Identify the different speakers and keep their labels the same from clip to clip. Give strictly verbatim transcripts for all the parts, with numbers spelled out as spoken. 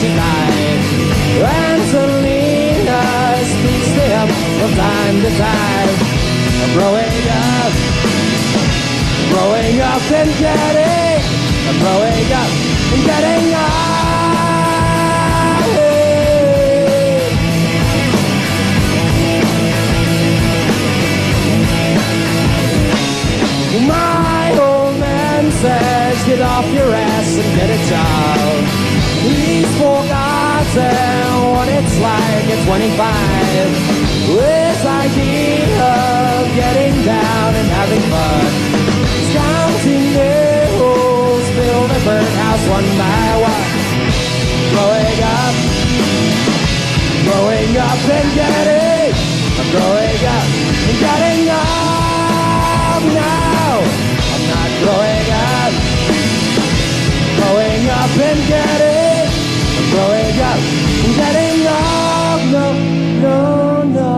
Speaker 1: she died. Angelina speaks to him from time to time. Growing up, growing up and getting, growing up and getting up. My old man says, get off your ass and get a job. He's forgotten what it's like at twenty-five. His idea of getting down and having fun, counting nickels, build a birdhouse one by one. Growing up, growing up and getting, growing up and getting up now. I'm not growing up, growing up and getting, growing up and getting up, no, no, no.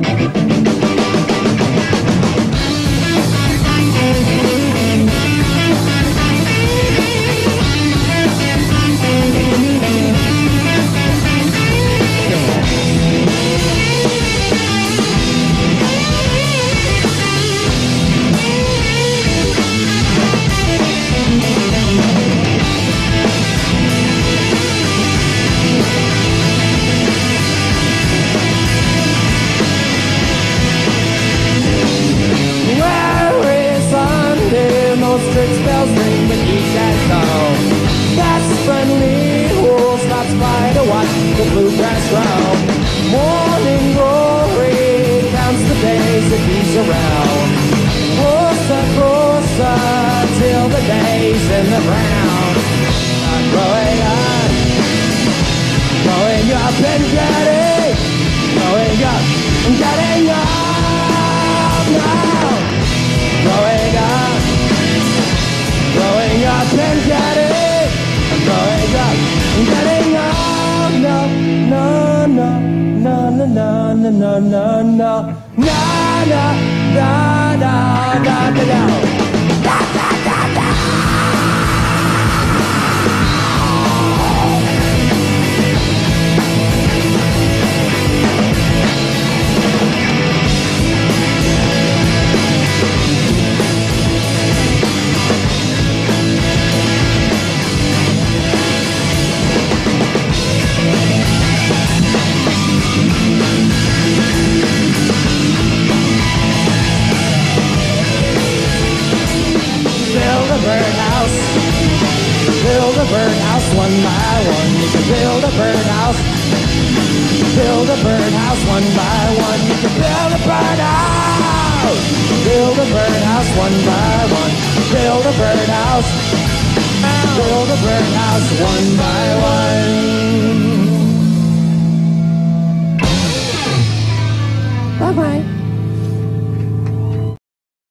Speaker 1: Church bells ring, but he can't go. That's friendly who stops by to watch the bluegrass grow. Morning glory counts the days that he's around. Closer, closer till the day's in the ground. Not growing up, growing up and getting, growing up and getting up now. Growing up, growing up and getting, growing up and getting up, no, no, no, no, no, no, no, no, no, no, no, no, no, no, no, no. Build a birdhouse, build a birdhouse one by one. You can build a birdhouse, build a birdhouse one by one. You can build a birdhouse, build a birdhouse one by one. Build a birdhouse, build a birdhouse one by one. Bye bye.